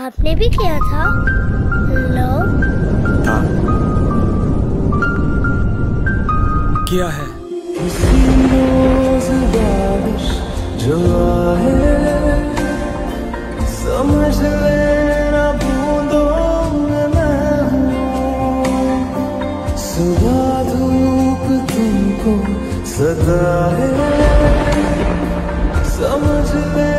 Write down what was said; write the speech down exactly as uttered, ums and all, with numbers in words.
आपने भी किया था लव? था, किया है। रोज बारिश जो आए समझ लेना बूंदों में मैं हूँ। सुबह धूप तुमको सदा है समझ ले।